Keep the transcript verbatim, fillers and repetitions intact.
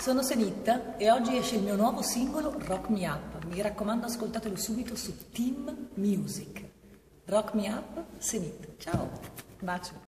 sono Senit e oggi esce il mio nuovo singolo Rock Me Up. Mi raccomando, ascoltatelo subito su Team Music. Rock Me Up, Senit. Ciao, bacio.